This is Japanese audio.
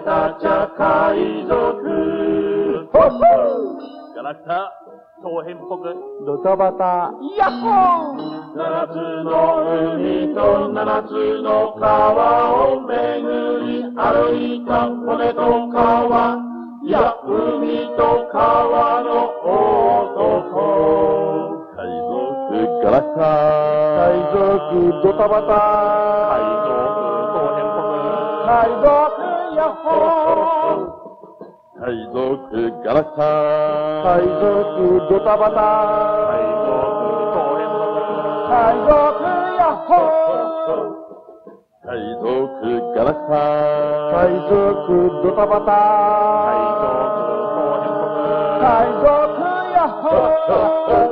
俺たちゃ海賊。ガラクタ、長編っぽく。 ドタバタ、ヤッホー。 七つの海と七つの川を巡り歩いた骨と川。いや、海と川の男。海賊ガラクタ、 海賊ドタバタ、 海賊長編っぽく。 海賊ヤッホー。 海賊ガラクタ、 海賊ドタバタ、 海賊長編っぽく。 海賊ヤッホー。 海賊ガラクタ、 海賊ドタバタ、 海賊長編っぽく。 海賊ヤッホー。